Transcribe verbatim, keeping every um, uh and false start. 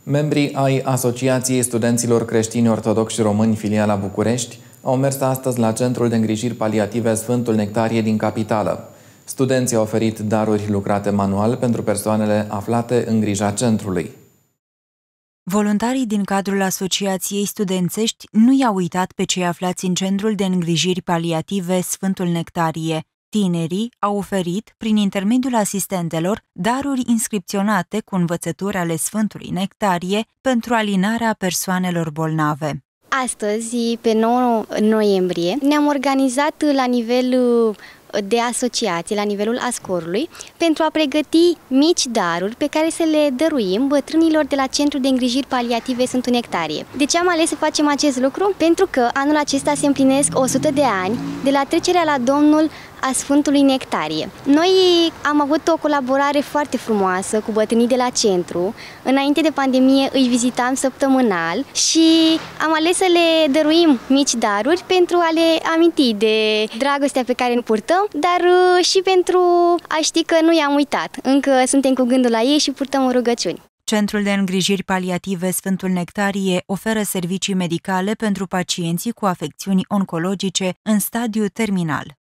Membrii ai Asociației Studenților Creștini Ortodoxi Români, filiala București, au mers astăzi la Centrul de Îngrijiri Paliative Sfântul Nectarie din capitală. Studenții au oferit daruri lucrate manual pentru persoanele aflate în grija centrului. Voluntarii din cadrul Asociației Studențești nu i-au uitat pe cei aflați în Centrul de Îngrijiri Paliative Sfântul Nectarie. Tinerii au oferit, prin intermediul asistentelor, daruri inscripționate cu învățături ale Sfântului Nectarie pentru alinarea persoanelor bolnave. Astăzi, pe nouă noiembrie, ne-am organizat la nivel de asociație, la nivelul Ascorului, pentru a pregăti mici daruri pe care să le dăruim bătrânilor de la Centrul de Îngrijiri Paliative Sfântul Nectarie. De ce am ales să facem acest lucru? Pentru că anul acesta se împlinesc o sută de ani de la trecerea la Domnul a Sfântului Nectarie. Noi am avut o colaborare foarte frumoasă cu bătrânii de la centru. Înainte de pandemie îi vizitam săptămânal și am ales să le dăruim mici daruri pentru a le aminti de dragostea pe care ne purtăm, dar și pentru a ști că nu i-am uitat. Încă suntem cu gândul la ei și purtăm rugăciuni. Centrul de Îngrijiri Paliative Sfântul Nectarie oferă servicii medicale pentru pacienții cu afecțiuni oncologice în stadiu terminal.